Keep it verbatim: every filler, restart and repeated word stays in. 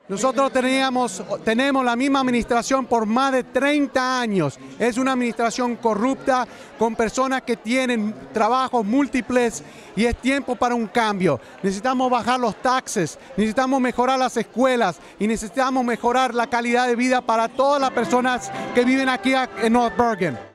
Nosotros teníamos, tenemos la misma administración por más de treinta años. Es una administración corrupta con personas que tienen trabajos múltiples y es tiempo para un cambio. Necesitamos bajar los taxes, necesitamos mejorar las escuelas y necesitamos mejorar la calidad de vida para todas las personas que viven aquí en North Bergen.